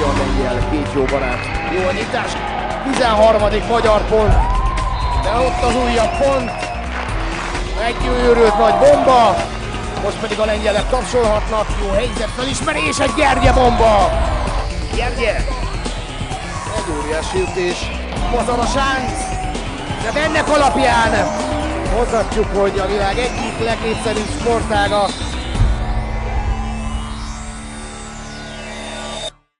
magyar lengyel, két jó barát. Jó a nyitás, 13. magyar pont, de ott az újabb pont. Egy őrült nagy bomba, most pedig a lengyelek tapsolhatnak. Jó helyzet, felismerés, egy Gyergye bomba. Gyergye, egy óriási ütés, Mazar a sánc, de ennek alapján mondhatjuk, hogy a világ egyik legnépszerűbb sportága